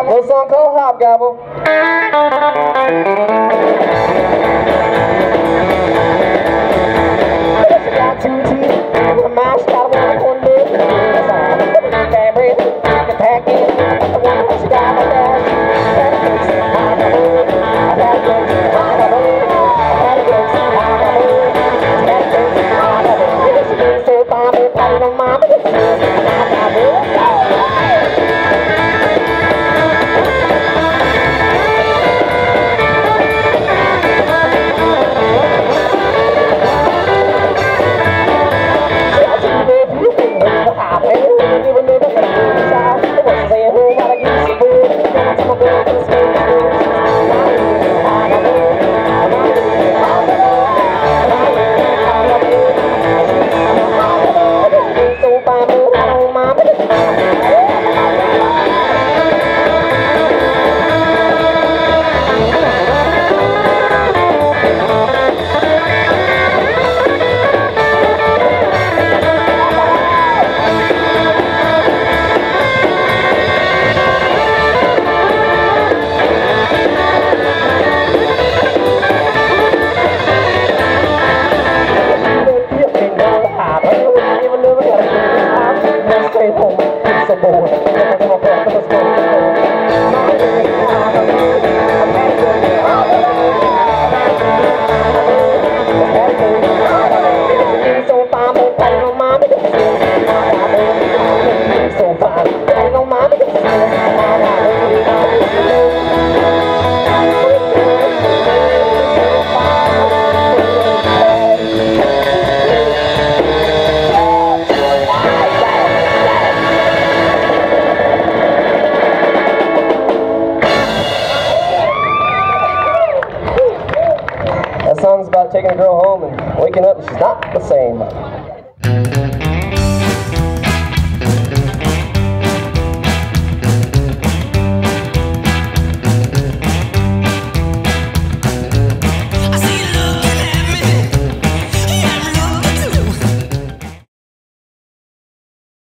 little song called Hobgobble. She got 2 teeth, her mouth got one lip. That's all. Fabric, the packing, the one she got my dash. That song's about taking a girl home and waking up and she's not the same.